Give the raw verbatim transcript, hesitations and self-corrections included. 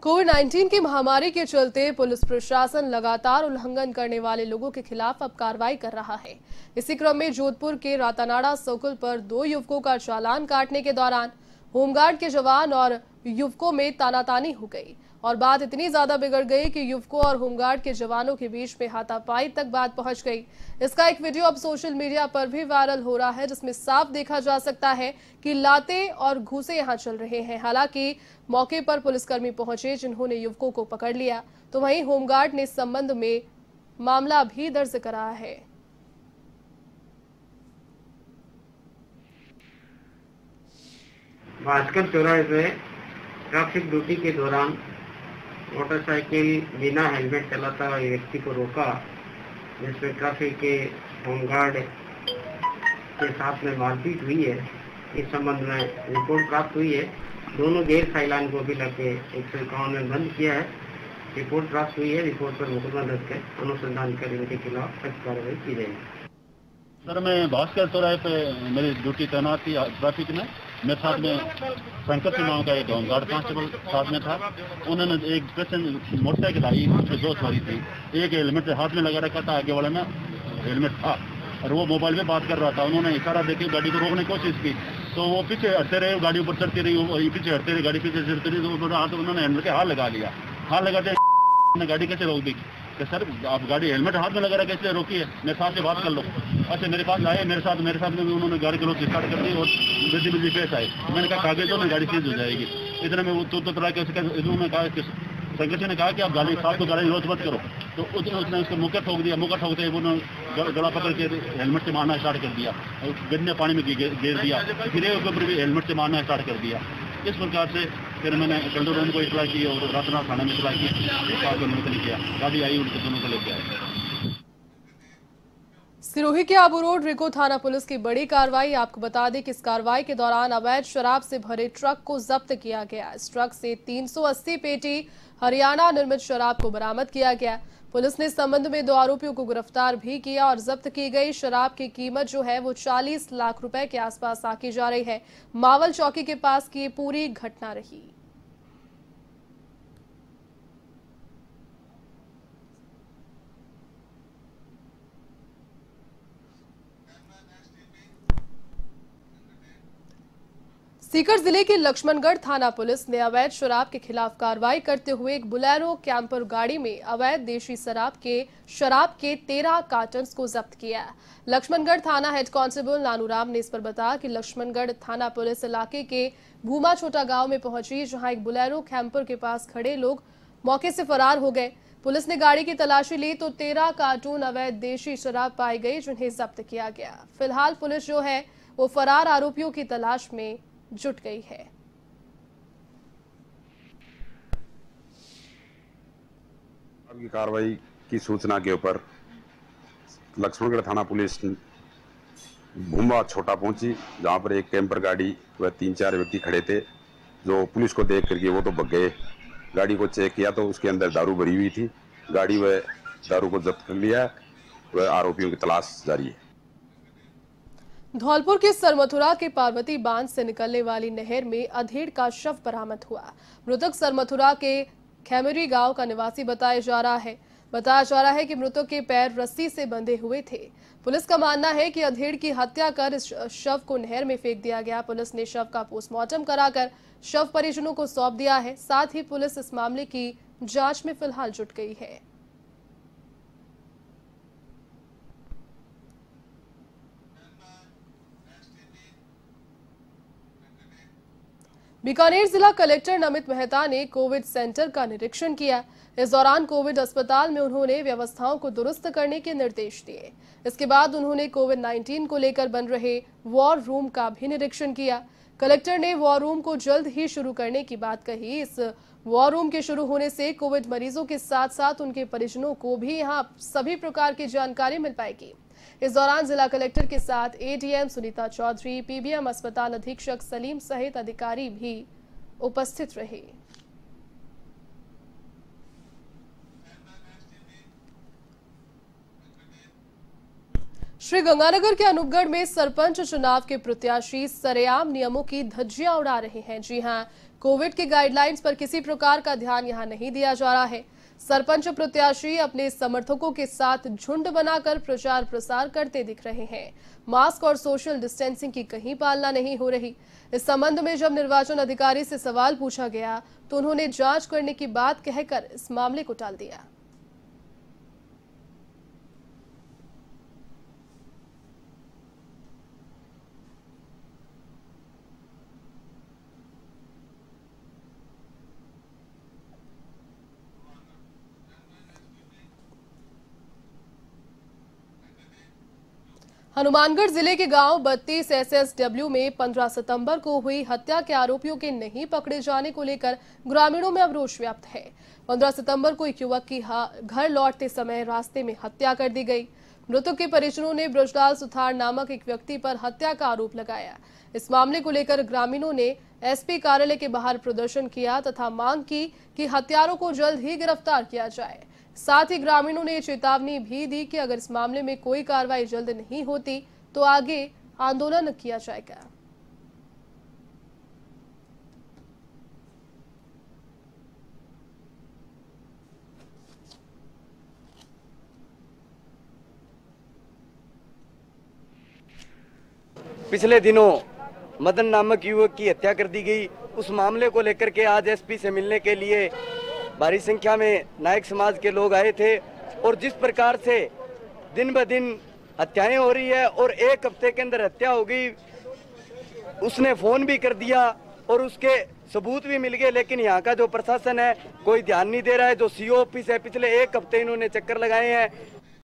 Covid उन्नीस की महामारी के चलते पुलिस प्रशासन लगातार उल्लंघन करने वाले लोगों के खिलाफ अब कार्रवाई कर रहा है। इसी क्रम में जोधपुर के रातानाड़ा सर्कल पर दो युवकों का चालान काटने के दौरान होमगार्ड के जवान और युवकों में तानातानी हो गई और बात इतनी ज्यादा बिगड़ गई कि युवकों और होमगार्ड के जवानों के बीच में हाथापाई तक बात पहुंच गई। इसका एक वीडियो अब सोशल मीडिया पर भी वायरल हो रहा है, जिसमें साफ देखा जा सकता है कि लाते और घूसे यहां चल रहे हैं। हालांकि मौके पर पुलिसकर्मी पहुंचे, जिन्होंने युवकों को पकड़ लिया, तो वहीं होमगार्ड ने इस संबंध में मामला भी दर्ज कराया है। भास्कर चौराहे पे ट्रैफिक ड्यूटी के दौरान मोटरसाइकिल बिना हेलमेट चलाता हुआ व्यक्ति को रोका, जिसमें ट्रैफिक के होमगार्ड के साथ में मारपीट हुई है। इस संबंध में रिपोर्ट प्राप्त हुई है। दोनों गैर साइलान को भी लगे एक सौ इक्यावन में बंद किया है। रिपोर्ट प्राप्त हुई है। रिपोर्ट पर मुकदमा दर्ज कर अनुसंधान कर इनके खिलाफ सख्त कार्रवाई की जाएगी। सर, मैं भास्कर चौराहे पे मेरी ड्यूटी तैनात थी ट्रैफिक में। मेरे साथ में शंकर सिंह नाम का एक होमगार्ड कांस्टेबल साथ में था। उन्होंने एक पेशेंट मोटरसाइकिल आई, उसमें दो सवारी थी। एक हेलमेट हाथ में लगा रखा था, आगे वाले में हेलमेट था और वो मोबाइल में बात कर रहा था। उन्होंने इशारा देके गाड़ी को रोकने की कोशिश की, तो वो पीछे हटते रहे, गाड़ी ऊपर चढ़ती रही, वो पीछे हटते रहे, गाड़ी पीछे चढ़ती रही, तो हाथ उन्होंने हेलमेट के हाथ लगा लिया। हाथ लगाते गाड़ी कैसे रोक दी कि सर आप गाड़ी हेलमेट हाथ में लगा रहा कैसे रोकी है, मेरे साथ से बात कर लो। अच्छा, मेरे पास आए, मेरे साथ मेरे साथ में भी उन्होंने गाड़ी को रोक स्टार्ट कर दी और बिजली बिजली पेश आए। मैंने कहा कागजों में गाड़ी सीज हो जाएगी। इतने में वो तो तो तरह के उन्होंने कहा कि संगठन ने कहा कि आप गाड़ी साथ को गाड़ी रोक मत करो, तो उसने उसने उसको मुक्का ठोक दिया। मुक्का ठोकते उन्होंने गला पकड़ के हेलमेट से मारना स्टार्ट कर दिया और गंदे पानी में गिर दिया। गिरे के ऊपर भी हेलमेट से मारना स्टार्ट कर दिया। इस प्रकार से फिर मैंने कंट्रोल को इतला की और रातना थाना में इतला की, निकल किया। गाड़ी आई, उनके दोनों को लेके आए। सिरोही के आबू रोड रिको थाना पुलिस की बड़ी कार्रवाई। आपको बता दें कि इस कार्रवाई के दौरान अवैध शराब से भरे ट्रक को जब्त किया गया। इस ट्रक से तीन सौ अस्सी पेटी हरियाणा निर्मित शराब को बरामद किया गया। पुलिस ने इस संबंध में दो आरोपियों को गिरफ्तार भी किया और जब्त की गई शराब की कीमत जो है वो चालीस लाख रुपए के आसपास आकी जा रही है। मावल चौकी के पास की ये पूरी घटना रही। सीकर जिले के लक्ष्मणगढ़ थाना पुलिस ने अवैध शराब के खिलाफ कार्रवाई करते हुए एक बुलेरो कैंपर गाड़ी में अवैध देशी शराब के शराब के तेरह कार्टन्स को जब्त किया। लक्ष्मणगढ़ थाना हेड कांस्टेबल नानूराम ने इस पर बताया कि लक्ष्मणगढ़ थाना पुलिस इलाके के भूमा छोटा गांव में पहुंची, जहां एक बुलेरो कैंपर के पास खड़े लोग मौके से फरार हो गए। पुलिस ने गाड़ी की तलाशी ली तो तेरह कार्टून अवैध देशी शराब पाई गई, जिन्हें जब्त किया गया। फिलहाल पुलिस जो है वो फरार आरोपियों की तलाश में जुट गई है। की कार्रवाई की सूचना के ऊपर लक्ष्मणगढ़ थाना पुलिस भूमा छोटा पहुंची, जहां पर एक कैंपर गाड़ी व तीन चार व्यक्ति खड़े थे, जो पुलिस को देख करके वो तो भग गए। गाड़ी को चेक किया तो उसके अंदर दारू भरी हुई थी। गाड़ी व दारू को जब्त कर लिया व आरोपियों की तलाश जारी है। धौलपुर के सरमथुरा के पार्वती बांध से निकलने वाली नहर में अधेड़ का शव बरामद हुआ। मृतक सरमथुरा के खेमरी गांव का निवासी बताया जा रहा है बताया जा रहा है कि मृतक के पैर रस्सी से बंधे हुए थे। पुलिस का मानना है कि अधेड़ की हत्या कर इस शव को नहर में फेंक दिया गया। पुलिस ने शव का पोस्टमार्टम कराकर शव परिजनों को सौंप दिया है। साथ ही पुलिस इस मामले की जांच में फिलहाल जुट गई है। बीकानेर जिला कलेक्टर नमित मेहता ने कोविड सेंटर का निरीक्षण किया। इस दौरान कोविड अस्पताल में उन्होंने व्यवस्थाओं को दुरुस्त करने के निर्देश दिए। इसके बाद उन्होंने कोविड उन्नीस को लेकर बन रहे वॉर रूम का भी निरीक्षण किया। कलेक्टर ने वॉर रूम को जल्द ही शुरू करने की बात कही। इस वॉर रूम के शुरू होने से कोविड मरीजों के साथ साथ उनके परिजनों को भी यहां सभी प्रकार की जानकारी मिल पाएगी। इस दौरान जिला कलेक्टर के साथ एडीएम सुनीता चौधरी, पीबीएम अस्पताल अधीक्षक सलीम सहित अधिकारी भी उपस्थित रहे। श्री गंगानगर के अनूपगढ़ में सरपंच चुनाव के प्रत्याशी सरेआम नियमों की धज्जियां उड़ा रहे हैं। जी हां, कोविड के गाइडलाइंस पर किसी प्रकार का ध्यान यहां नहीं दिया जा रहा है। सरपंच प्रत्याशी अपने समर्थकों के साथ झुंड बनाकर प्रचार प्रसार करते दिख रहे हैं। मास्क और सोशल डिस्टेंसिंग की कहीं पालना नहीं हो रही। इस संबंध में जब निर्वाचन अधिकारी से सवाल पूछा गया तो उन्होंने जांच करने की बात कहकर इस मामले को टाल दिया। हनुमानगढ़ जिले के गांव बत्तीस एस एस डब्ल्यू में पंद्रह सितंबर को हुई हत्या के आरोपियों के नहीं पकड़े जाने को लेकर ग्रामीणों में अब रोष व्याप्त है। पंद्रह सितंबर को एक युवक की घर लौटते समय रास्ते में हत्या कर दी गई। मृतक के परिजनों ने ब्रजलाल सुथार नामक एक व्यक्ति पर हत्या का आरोप लगाया। इस मामले को लेकर ग्रामीणों ने एसपी कार्यालय के बाहर प्रदर्शन किया तथा मांग की कि हत्यारों को जल्द ही गिरफ्तार किया जाए। साथ ही ग्रामीणों ने चेतावनी भी दी कि अगर इस मामले में कोई कार्रवाई जल्द नहीं होती तो आगे आंदोलन किया जाएगा। पिछले दिनों मदन नामक युवक की हत्या कर दी गई। उस मामले को लेकर के आज एसपी से मिलने के लिए भारी संख्या में नायक समाज के लोग आए थे और जिस प्रकार से दिन ब दिन हत्याएं हो रही है और एक हफ्ते के अंदर हत्या हो गई, उसने फोन भी कर दिया और उसके सबूत भी मिल गए, लेकिन यहाँ का जो प्रशासन है कोई ध्यान नहीं दे रहा है। जो सीओ ऑफिस है, पिछले एक हफ्ते इन्होंने चक्कर लगाए हैं,